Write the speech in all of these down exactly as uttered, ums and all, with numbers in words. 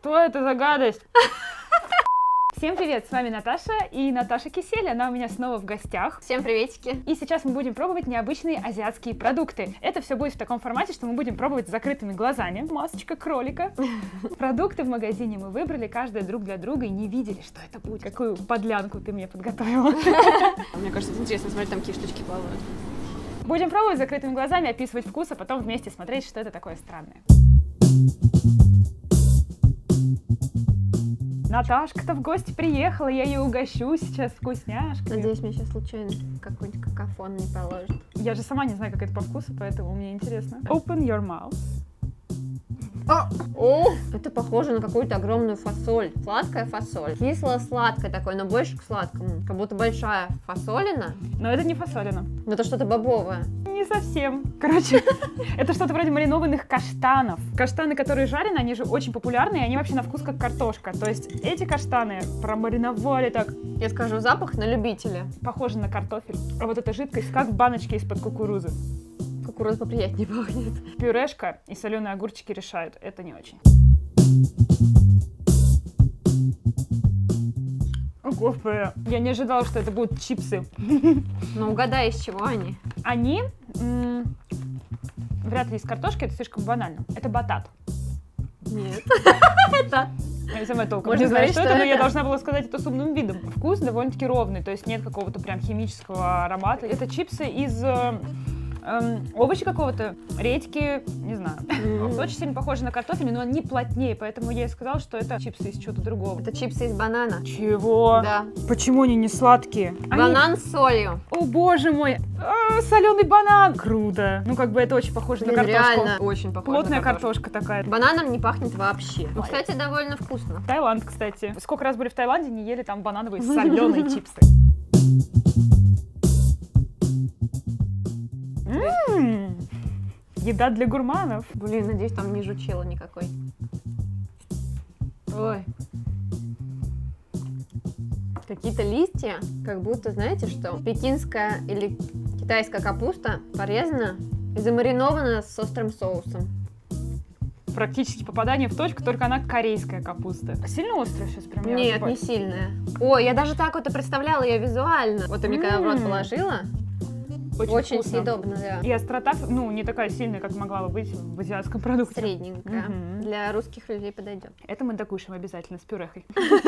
Что это за гадость? Всем привет, с вами Наташа и Наташа Кисель, она у меня снова в гостях. Всем приветики. И сейчас мы будем пробовать необычные азиатские продукты. Это все будет в таком формате, что мы будем пробовать с закрытыми глазами. Масочка кролика. Продукты в магазине мы выбрали, каждая друг для друга, и не видели, что это будет. Какую подлянку ты мне подготовила. Мне кажется, это интересно, смотри, там какие штучки плавают. Будем пробовать с закрытыми глазами, описывать вкус, а потом вместе смотреть, что это такое странное. Наташка-то в гости приехала, я ее угощу сейчас вкусняшками. Надеюсь, мне сейчас случайно какой-нибудь какафон не положит. Я же сама не знаю, как это по вкусу, поэтому мне интересно. Open your mouth. О! О! Это похоже на какую-то огромную фасоль. Сладкая фасоль. Кисло-сладкая такой, но больше к сладкому. Как будто большая фасолина. Но это не фасолина. Но это что-то бобовое. Не совсем. Короче, это что-то вроде маринованных каштанов. Каштаны, которые жарены, они же очень популярны, и они вообще на вкус как картошка. То есть эти каштаны промариновали так. Я скажу, запах на любителя. Похоже на картофель. А вот эта жидкость как в баночке из-под кукурузы. Кукуруза поприятнее пахнет. Пюрешка и соленые огурчики решают. Это не очень. О, господи, я не ожидала, что это будут чипсы. Ну, угадай, из чего они. Они м- вряд ли из картошки, это слишком банально. Это батат. Нет. Это... Я сама толком Можно не знаю, говорить, что, что это, но это? я должна была сказать это с умным видом. Вкус довольно-таки ровный, то есть нет какого-то прям химического аромата. Это чипсы из э, э, овощи какого-то, редьки, не знаю. Mm. Очень сильно похоже на картофель, но они плотнее, поэтому я и сказала, что это чипсы из чего-то другого. Это чипсы из банана. Чего? Да. Почему они не сладкие? Банан Они... с солью. О боже мой! А, соленый банан! Круто! Ну как бы это очень похоже Блин, на картошку. реально очень похоже Плотная на картошку. картошка такая. Бананом не пахнет вообще. Ну, кстати, довольно вкусно. Таиланд, кстати. Сколько раз были в Таиланде, не ели там банановые соленые чипсы. М-м-м. Еда для гурманов. Блин, надеюсь, там не жучела никакой. Ой. Какие-то листья, как будто, знаете что, пекинская или китайская капуста порезана и замаринована с острым соусом. Практически попадание в точку, только она корейская капуста. Сильно острая сейчас прям? я Нет, ошибаюсь? не сильная. Ой, я даже так вот и представляла ее визуально. Вот ты мне когда в рот М. положила, Очень, очень вкусно. съедобно, да. И острота, ну, не такая сильная, как могла бы быть в азиатском продукте. Средненькая. Мгм. Для русских людей подойдет. Это мы докушаем обязательно с пюрехой.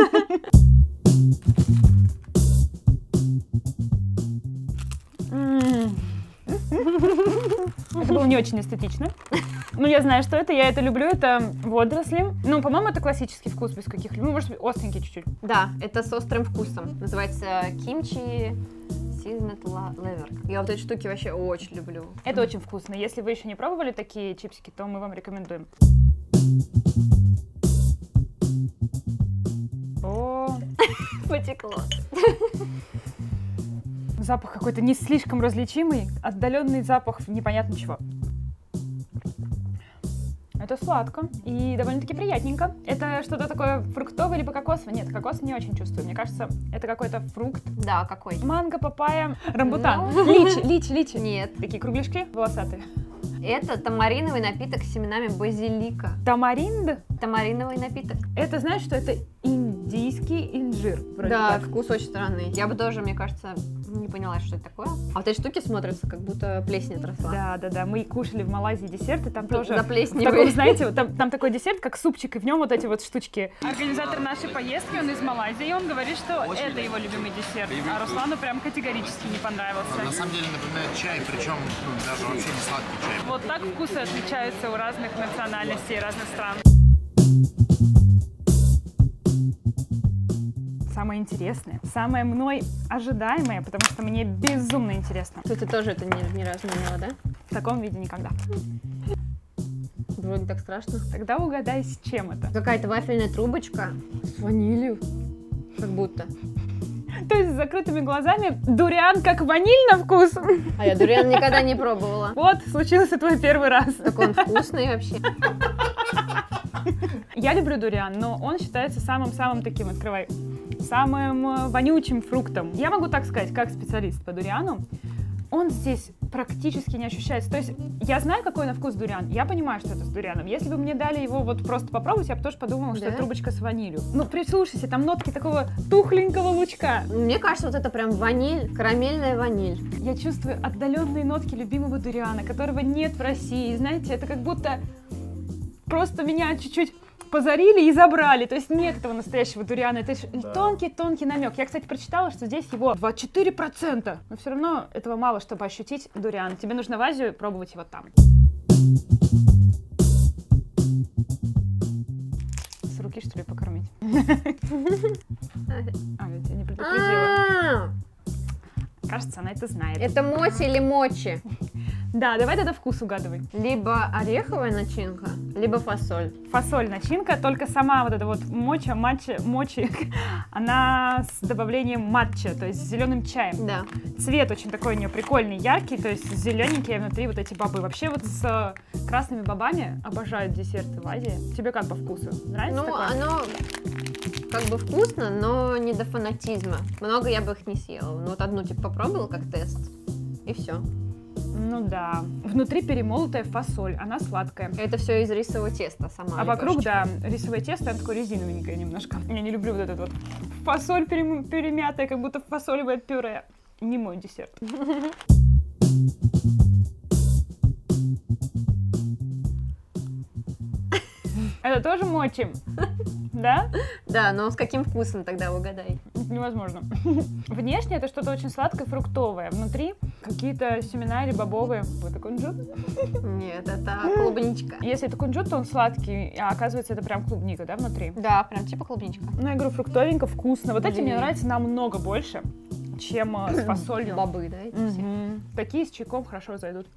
М. Это было не очень эстетично. Ну, я знаю, что это, я это люблю, это водоросли. Ну, по-моему, это классический вкус без каких-либо, ну, может быть, остренький чуть-чуть. Да, это с острым вкусом. Называется кимчи seasoned liver. Я вот эти штуки вообще очень люблю. Это очень вкусно. Если вы еще не пробовали такие чипсики, то мы вам рекомендуем. О, Потекло. запах какой-то не слишком различимый, отдаленный запах непонятно чего. Это сладко и довольно-таки приятненько. Это что-то такое фруктовое либо кокосовое? Нет, кокос не очень чувствую. Мне кажется, это какой-то фрукт. Да, какой? Манго, папайя, рамбутан. Ну. Личи, личи, личи. Нет. Такие кругляшки волосатые. Это тамариновый напиток с семенами базилика. Тамаринд. Тамариновый напиток. Это знаешь, что это индийский инжир? Вроде Да, так. вкус очень странный. Я бы тоже, мне кажется, не поняла, что это такое. А вот эти штуки смотрятся, как будто плесень отросла. Да, да, да. Мы кушали в Малайзии десерты, там тоже... В Заплесневый. таком, знаете, вот там, там такой десерт, как супчик, и в нем вот эти вот штучки. Организатор нашей поездки, он из Малайзии, и он говорит, что Очень это его любимый десерт, а Руслану прям категорически не понравился. На самом деле напоминает чай, причем ну, даже вообще не сладкий чай. Вот так вкусы отличаются у разных национальностей, разных стран. Самое интересное, самое мной ожидаемое, потому что мне безумно интересно. Ты тоже это ни, ни разу не ела, да? В таком виде никогда. Вроде так страшно. Тогда угадай, с чем это. Какая-то вафельная трубочка с ванилью. Как будто. То есть с закрытыми глазами дуриан как ваниль на вкус. А я дуриан никогда не пробовала. Вот, случился твой первый раз. Так он вкусный вообще. Я люблю дуриан, но он считается самым-самым таким, открывай, самым вонючим фруктом. Я могу так сказать, как специалист по дуриану, он здесь практически не ощущается. То есть я знаю, какой на вкус дуриан, я понимаю, что это с дурианом. Если бы мне дали его вот просто попробовать, я бы тоже подумала, что Да? это трубочка с ванилью. Ну, прислушайся, там нотки такого тухленького лучка. Мне кажется, вот это прям ваниль, карамельная ваниль. Я чувствую отдаленные нотки любимого дуриана, которого нет в России. Знаете, это как будто просто меня чуть-чуть позарили и забрали. То есть нет этого настоящего дуриана. Это тонкий-тонкий намек. Я, кстати, прочитала, что здесь его двадцать четыре процента. Но все равно этого мало, чтобы ощутить дуриан. Тебе нужно в Азию пробовать его там. С руки, что ли, покормить? А, я тебя не предупредила. Кажется, она это знает. Это мочи или мочи? Да, давай тогда вкус угадывай. Либо ореховая начинка, либо фасоль. Фасоль начинка, только сама вот эта вот моча, матча, мочи, она с добавлением матча, то есть с зеленым чаем. Да. Цвет очень такой у нее прикольный, яркий, то есть зелененькие внутри вот эти бобы. Вообще вот с красными бобами обожают десерты в Азии. Тебе как по вкусу? Нравится Ну, такое? оно как бы вкусно, но не до фанатизма. Много я бы их не съела. Ну, вот одну типа попробовала как тест, и все. Ну да. Внутри перемолотая фасоль, она сладкая. Это все из рисового теста сама. А вокруг, лепешечка. да, рисовое тесто, оно такое резиновенькое немножко. Я не люблю вот этот вот фасоль перем- перемятая, как будто фасолевое пюре. Не мой десерт. Это тоже мочи, да? Да, но с каким вкусом тогда угадай? Невозможно. Внешне это что-то очень сладкое, фруктовое. Внутри какие-то семена или бобовые. Вот такой кунжут. Нет, это клубничка. Если это кунжут, то он сладкий, а оказывается это прям клубника, да, внутри? Да, прям типа клубничка. Ну, я говорю, фруктовенько, вкусно. Вот эти мне Блин. нравятся намного больше, чем э, с фасолью. Бобы, да, эти все? Мгм. Такие с чайком хорошо зайдут.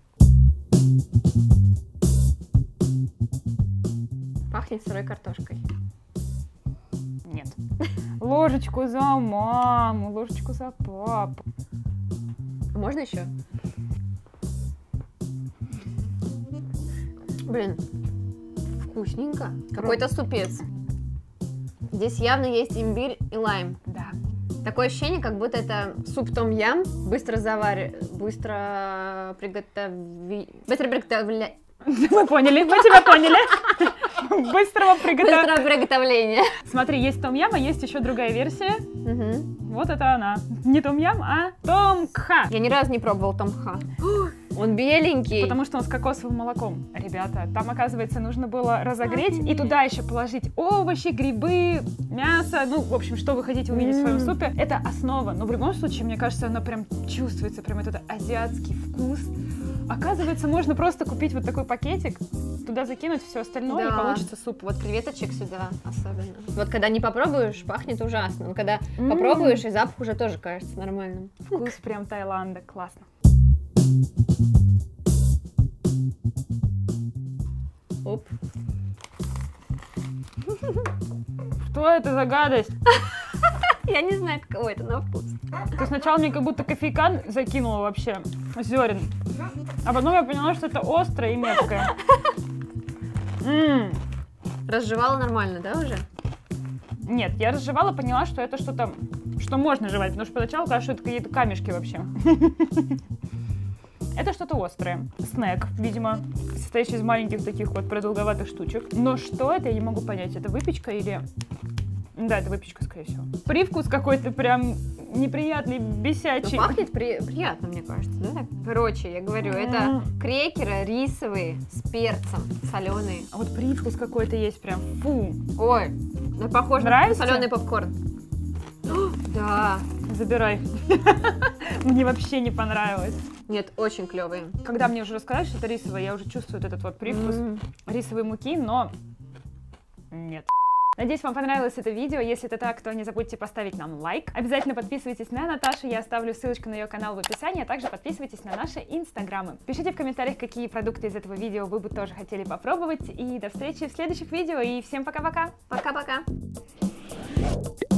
Пахнет сырой картошкой. Нет. Ложечку за маму, ложечку за папу. А можно еще? Блин, вкусненько. Какой-то супец. Здесь явно есть имбирь и лайм. Да. Такое ощущение, как будто это суп том-ям, быстро завари... быстро приготови... Быстро приготовля... Мы поняли, мы тебя поняли. Быстрого приготовления. Быстрого приготовления. Смотри, есть том-ям, а есть еще другая версия. Угу. Вот это она. Не том-ям, а том-кха. Я ни разу не пробовал том-ха. Он беленький. Потому что он с кокосовым молоком. Ребята, там, оказывается, нужно было разогреть и туда еще положить овощи, грибы, мясо. Ну, в общем, что вы хотите увидеть в своем супе. Это основа. Но в любом случае, мне кажется, она прям чувствуется, прям этот азиатский вкус. Оказывается, можно просто купить вот такой пакетик, туда закинуть все остальное, и Да. получится суп. Вот креветочек сюда особенно. Вот когда не попробуешь, пахнет ужасно. Но когда М. попробуешь, и запах уже тоже кажется нормальным. Вкус прям Таиланда. Классно. Оп. Что это за гадость? Я не знаю, каково это на вкус. Ты сначала мне как будто кофейкан закинула вообще, зерен. А потом я поняла, что это острое и мерзкое. М. Разжевала нормально, да, уже? Нет, я разжевала, поняла, что это что-то, что можно жевать, потому что поначалу кажется, что это какие-то камешки вообще. Это что-то острое. Снэк, видимо, состоящий из маленьких таких вот продолговатых штучек. Но что это, я не могу понять. Это выпечка или... Да, это выпечка, скорее всего. Привкус какой-то прям неприятный, Ну, бесячий. пахнет при... приятно, мне кажется, да? Короче, я говорю, это крекеры рисовые с перцем, соленые. А вот привкус какой-то есть прям. Фу. Ой, ну похоже Нравится? на соленый попкорн. О, да. Забирай. Мне вообще не понравилось. Нет, очень клевые. Когда мне уже рассказали, что это рисовое, я уже чувствую вот этот вот привкус М. рисовой муки, но нет. Надеюсь, вам понравилось это видео. Если это так, то не забудьте поставить нам лайк. Обязательно подписывайтесь на Наташу, я оставлю ссылочку на ее канал в описании, а также подписывайтесь на наши инстаграмы. Пишите в комментариях, какие продукты из этого видео вы бы тоже хотели попробовать. И до встречи в следующих видео, и всем пока-пока! Пока-пока.